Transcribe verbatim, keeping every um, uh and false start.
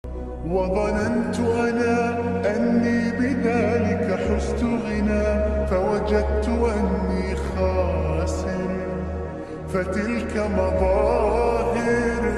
وظننت أنا أني بذلك حزت غنى، فوجدت أني خاسر. فتلك مظاهر